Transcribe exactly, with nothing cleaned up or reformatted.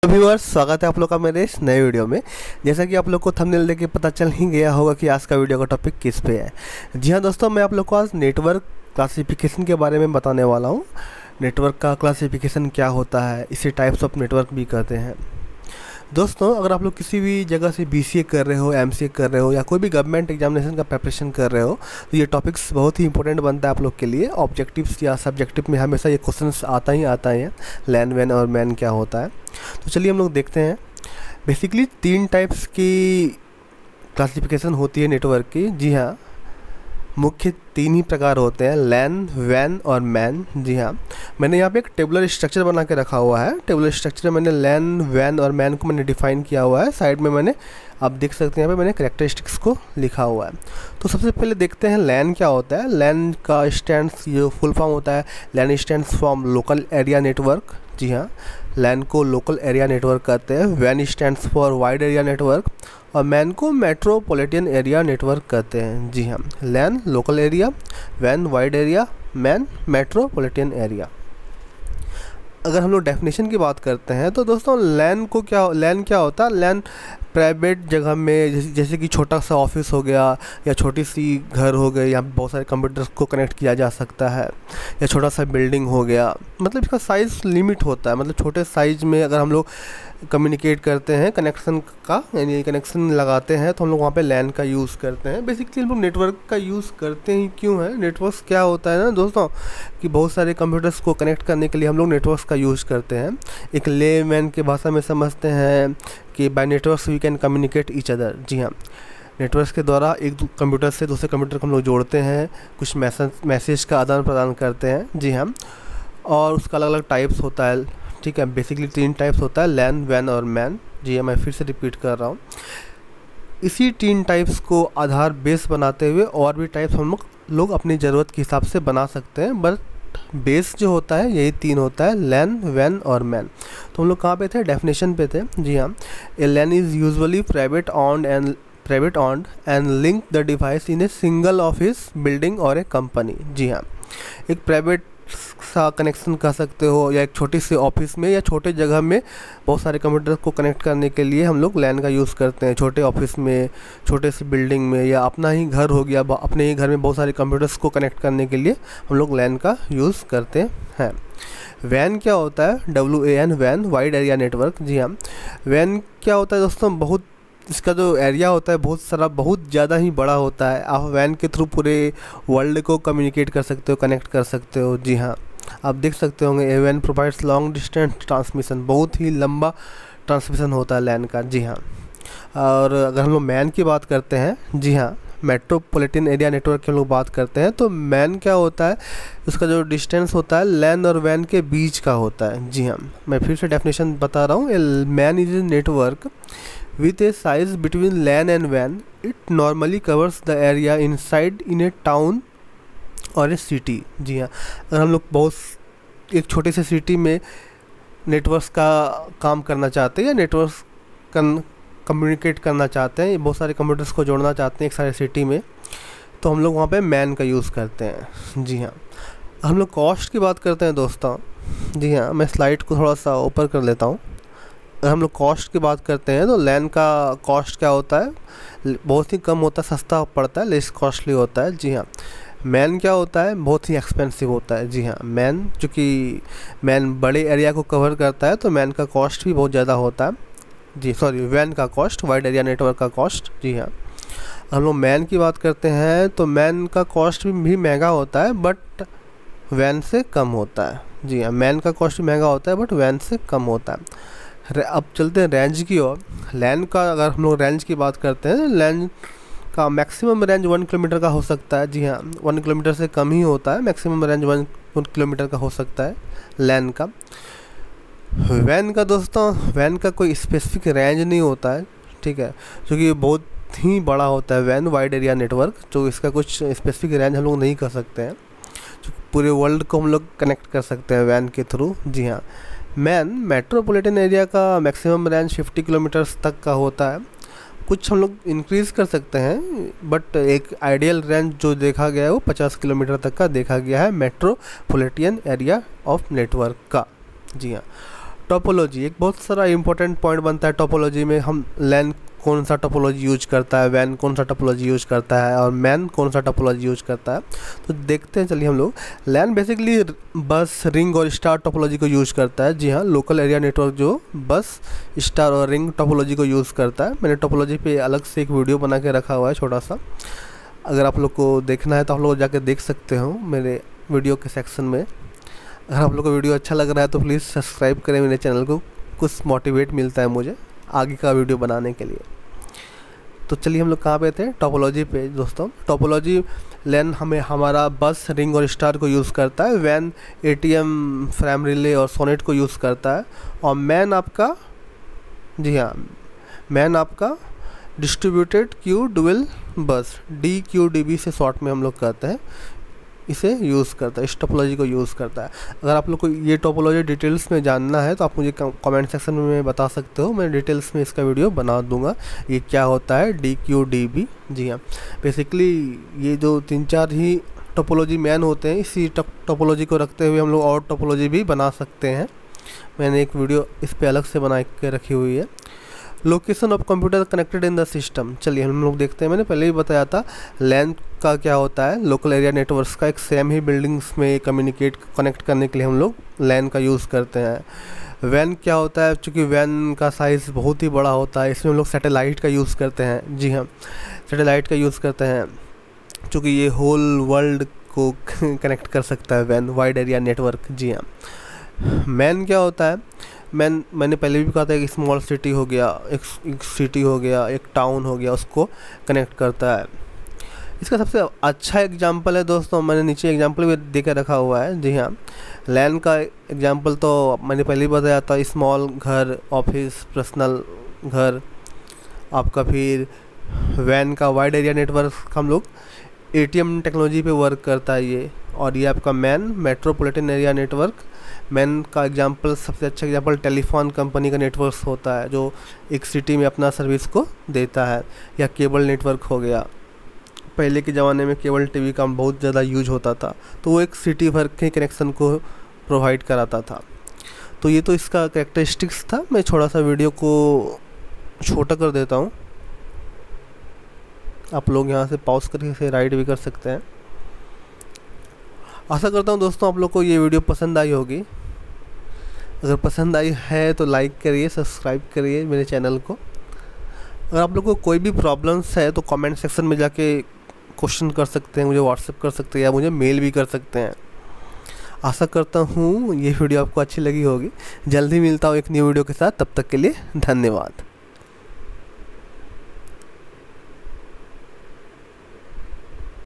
तो व्यूअर्स, स्वागत है आप लोग का मेरे इस नए वीडियो में। जैसा कि आप लोग को थंबनेल देख के पता चल ही गया होगा कि आज का वीडियो का टॉपिक किस पे है। जी हाँ दोस्तों, मैं आप लोग को आज नेटवर्क क्लासिफिकेशन के बारे में बताने वाला हूँ। नेटवर्क का क्लासिफिकेशन क्या होता है, इसे टाइप्स ऑफ नेटवर्क भी कहते हैं। दोस्तों, अगर आप लोग किसी भी जगह से बी सी ए कर रहे हो, एम सी ए कर रहे हो या कोई भी गवर्नमेंट एग्जामिनेशन का प्रिपरेशन कर रहे हो, तो ये टॉपिक्स बहुत ही इंपॉर्टेंट बनता है आप लोग के लिए। ऑब्जेक्टिव्स या सब्जेक्टिव में हमेशा ये क्वेश्चंस आता ही आता है, लैन वैन और मैन क्या होता है। तो चलिए हम लोग देखते हैं। बेसिकली तीन टाइप्स की क्लासिफिकेशन होती है नेटवर्क की। जी हाँ, मुख्य तीन ही प्रकार होते हैं, लैन, वैन और मैन। जी हाँ, मैंने यहाँ पे एक टेबुलर स्ट्रक्चर बना के रखा हुआ है। टेबुलर स्ट्रक्चर में मैंने लैन, वैन और मैन को मैंने डिफाइन किया हुआ है। साइड में मैंने, आप देख सकते हैं यहाँ पे मैंने कैरेक्टरिस्टिक्स को लिखा हुआ है। तो सबसे पहले देखते हैं लैन क्या होता है। लैन का स्टैंड्स, ये फुल फॉर्म होता है LAN stands from local area network. जी हाँ, लैन को लोकल एरिया नेटवर्क कहते हैं। वैन stands for wide area network और मैन को मेट्रोपॉलिटन एरिया नेटवर्क कहते हैं। जी हाँ, लैन लोकल एरिया, वैन wide area, MAN metropolitan area. अगर हम लोग डेफिनेशन की बात करते हैं तो दोस्तों, लैन को क्या लैन क्या होता है। लैन प्राइवेट जगह में, जैसे जैसे कि छोटा सा ऑफिस हो गया या छोटी सी घर हो गई, यहाँ बहुत सारे कंप्यूटर्स को कनेक्ट किया जा सकता है, या छोटा सा बिल्डिंग हो गया। मतलब इसका साइज़ लिमिट होता है। मतलब छोटे साइज़ में अगर हम लोग कम्युनिकेट करते हैं, कनेक्शन का यानी कनेक्शन लगाते हैं, तो हम लोग वहाँ पे लैन का यूज़ करते हैं। बेसिकली हम लोग नेटवर्क का यूज़ करते ही क्यों है। नेटवर्क्स क्या होता है ना दोस्तों, कि बहुत सारे कंप्यूटर्स को कनेक्ट करने के लिए हम लोग नेटवर्क्स का यूज़ करते हैं। एक लेमैन की भाषा में समझते हैं कि by networks we can communicate each other. जी हाँ, नेटवर्क्स के द्वारा एक कंप्यूटर से दूसरे कंप्यूटर को हम लोग जोड़ते हैं, कुछ मैसेज मैसेज का आदान प्रदान करते हैं। जी हाँ, और उसका अलग अलग टाइप्स होता है। ठीक है, बेसिकली तीन टाइप्स होता है, लैन, वैन और मैन। जी हाँ, मैं फिर से रिपीट कर रहा हूँ। इसी तीन टाइप्स को आधार बेस बनाते हुए और भी टाइप्स हम लोग लोग अपनी ज़रूरत के हिसाब से बना सकते हैं, बट बेस जो होता है यही तीन होता है, लैन, वैन और मैन। तो हम लोग कहाँ पे थे, डेफिनेशन पे थे। जी हाँ, a LAN is usually private owned and private owned and link the device in a single office building और ए कंपनी। जी हाँ, एक प्राइवेट सा कनेक्शन कर सकते हो, या एक छोटी सी ऑफिस में या छोटे जगह में बहुत सारे कंप्यूटर को कनेक्ट करने के लिए हम लोग लैन का यूज़ करते हैं। छोटे ऑफिस में, छोटे सी बिल्डिंग में, या अपना ही घर हो गया, अपने ही घर में बहुत सारे कंप्यूटर्स को कनेक्ट करने के लिए हम लोग लैन का यूज़ करते हैं। वैन क्या होता है, डब्ल्यू ए एन, वैन वाइड एरिया नेटवर्क। जी हाँ, वैन क्या होता है दोस्तों, बहुत इसका जो एरिया होता है बहुत सारा, बहुत ज़्यादा ही बड़ा होता है। आप वैन के थ्रू पूरे वर्ल्ड को कम्युनिकेट कर सकते हो, कनेक्ट कर सकते हो। जी हाँ, आप देख सकते होंगे, ए वैन प्रोवाइड्स लॉन्ग डिस्टेंस ट्रांसमिशन, बहुत ही लंबा ट्रांसमिशन होता है लैन का। जी हाँ, और अगर हम लोग मैन की बात करते हैं, जी हाँ, मेट्रोपॉलिटन एरिया नेटवर्क की हम लोग बात करते हैं, तो मैन क्या होता है, उसका जो डिस्टेंस होता है लैन और वैन के बीच का होता है। जी हाँ, मैं फिर से डेफिनेशन बता रहा हूँ। MAN is a network with a size between LAN and WAN. It normally covers the area inside in a town or a city. जी हाँ, अगर हम लोग बहुत एक छोटे से सिटी में नेटवर्क्स का काम करना चाहते हैं, या नेटवर्क्स कम्युनिकेट करना चाहते हैं, बहुत सारे कंप्यूटर्स को जोड़ना चाहते हैं एक सारे सिटी में, तो हम लोग वहाँ पे मैन का यूज़ करते हैं। जी हाँ, हम लोग कॉस्ट की बात करते हैं दोस्तों। जी हाँ, मैं स्लाइड को थोड़ा सा ऊपर कर लेता हूँ। अगर हम लोग कॉस्ट की बात करते हैं तो लैन का कॉस्ट क्या होता है, बहुत ही कम होता है, सस्ता पड़ता है, लेस कॉस्टली होता है। जी हाँ, मैन क्या होता है, बहुत ही एक्सपेंसिव होता है। जी हाँ, मैन चूँकि मैन बड़े एरिया को कवर करता है, तो मैन का कॉस्ट भी बहुत ज़्यादा होता है। जी सॉरी, वैन का कॉस्ट, वाइड एरिया नेटवर्क का कॉस्ट। जी हाँ, हम लोग मैन की बात करते हैं तो मैन का कॉस्ट भी, भी महंगा होता है, बट वैन से कम होता है। जी हाँ, मैन का कॉस्ट भी महंगा होता है, बट वैन से कम होता है। अब चलते हैं रेंज की ओर। लैन का अगर हम लोग रेंज की बात करते हैं, लैन का मैक्सिमम रेंज वन किलोमीटर का हो सकता है। जी हाँ, वन किलोमीटर से कम ही होता है, maximum range one one kilometre का हो सकता है लैन का। वैन का दोस्तों, वैन का कोई स्पेसिफिक रेंज नहीं होता है। ठीक है, क्योंकि बहुत ही बड़ा होता है वैन वाइड एरिया नेटवर्क, तो इसका कुछ स्पेसिफिक रेंज हम लोग नहीं कर सकते हैं। पूरे वर्ल्ड को हम लोग कनेक्ट कर सकते हैं वैन के थ्रू। जी हाँ, मैन मेट्रोपॉलिटन एरिया का मैक्सिमम रेंज फिफ्टी किलोमीटर्स तक का होता है। कुछ हम लोग इंक्रीज़ कर सकते हैं, बट एक आइडियल रेंज जो देखा गया है वो पचास किलोमीटर तक का देखा गया है मेट्रोपॉलिटन एरिया ऑफ नेटवर्क का। जी हाँ, टोपोलॉजी एक बहुत सारा इंपॉर्टेंट पॉइंट बनता है टोपोलॉजी में। हम लैन कौन सा टोपोलॉजी यूज करता है, वैन कौन सा टोपोलॉजी यूज करता है और मैन कौन सा टोपोलॉजी यूज करता है। तो देखते हैं चलिए हम लोग। लैन बेसिकली बस, रिंग और स्टार टोपोलॉजी को यूज़ करता है। जी हाँ, लोकल एरिया नेटवर्क जो बस, स्टार और रिंग टोपोलॉजी को यूज़ करता है। मैंने टोपोलॉजी पे अलग से एक वीडियो बना के रखा हुआ है छोटा सा, अगर आप लोग को देखना है तो आप लोग जाके देख सकते हो मेरे वीडियो के सेक्शन में। अगर आप लोग को वीडियो अच्छा लग रहा है तो प्लीज़ सब्सक्राइब करें मेरे चैनल को, कुछ मोटिवेट मिलता है मुझे आगे का वीडियो बनाने के लिए। तो चलिए हम लोग कहाँ पे थे, टोपोलॉजी पे दोस्तों। टोपोलॉजी लैन हमें हमारा बस, रिंग और स्टार को यूज़ करता है। वैन एटीएम, फ्रेम रिले और सोनेट को यूज़ करता है। और मैन आपका, जी हाँ, मैन आपका distributed queue dual bus, D Q D B से शॉर्ट में हम लोग कहते हैं, इसे यूज़ करता है, इस टोपोलॉजी को यूज़ करता है। अगर आप लोग को ये टोपोलॉजी डिटेल्स में जानना है तो आप मुझे कमेंट सेक्शन में बता सकते हो, मैं डिटेल्स में इसका वीडियो बना दूंगा। ये क्या होता है डी क्यू डी बी। जी हाँ, बेसिकली ये जो तीन चार ही टोपोलॉजी मैन होते हैं, इसी टोपोलॉजी को रखते हुए हम लोग और टोपोलॉजी भी बना सकते हैं। मैंने एक वीडियो इस पर अलग से बना के रखी हुई है। Location of computer connected in the system, चलिए हम लोग देखते हैं। मैंने पहले ही बताया था लैन का क्या होता है, लोकल एरिया नेटवर्क्स का एक सेम ही बिल्डिंग्स में कम्युनिकेट कनेक्ट करने के लिए हम लोग लैन का यूज़ करते हैं। वैन क्या होता है, चूँकि वैन का साइज़ बहुत ही बड़ा होता है, इसमें हम लोग सैटेलाइट का यूज़ करते हैं। जी हाँ, सैटेलाइट का यूज़ करते हैं चूँकि ये होल वर्ल्ड को कनेक्ट कर सकता है वैन, वाइड एरिया नेटवर्क। जी हाँ, मैन क्या होता है, मैन मैंने पहले भी कहा था, एक स्मॉल सिटी हो गया, एक, एक सिटी हो गया, एक टाउन हो गया, उसको कनेक्ट करता है। इसका सबसे अच्छा एग्जांपल है दोस्तों, मैंने नीचे एग्जांपल भी दे के रखा हुआ है। जी हाँ, लैन का एग्जांपल तो मैंने पहले ही बताया था, स्मॉल घर, ऑफिस, पर्सनल घर आपका। फिर वैन का वाइड एरिया नेटवर्क हम लोग एटीएम टेक्नोलॉजी पे वर्क करता है ये। और ये आपका MAN, metropolitan area network. MAN का एग्जांपल, सबसे अच्छा एग्जांपल टेलीफोन कंपनी का नेटवर्क होता है जो एक सिटी में अपना सर्विस को देता है। या केबल नेटवर्क हो गया, पहले के ज़माने में केबल टीवी का बहुत ज़्यादा यूज होता था, तो वो एक सिटी भर के कनेक्शन को प्रोवाइड कराता था। तो ये तो इसका कैरेक्टरिस्टिक्स था। मैं थोड़ा सा वीडियो को छोटा कर देता हूँ, आप लोग यहाँ से पॉज करके इसे राइड भी कर सकते हैं। आशा करता हूँ दोस्तों आप लोग को ये वीडियो पसंद आई होगी। अगर पसंद आई है तो लाइक करिए, सब्सक्राइब करिए मेरे चैनल को। अगर आप लोग को कोई भी प्रॉब्लम्स है तो कमेंट सेक्शन में जाके क्वेश्चन कर सकते हैं, मुझे व्हाट्सएप कर सकते हैं या मुझे मेल भी कर सकते हैं। आशा करता हूँ ये वीडियो आपको अच्छी लगी होगी। जल्दी मिलता हूँ एक न्यू वीडियो के साथ, तब तक के लिए धन्यवाद।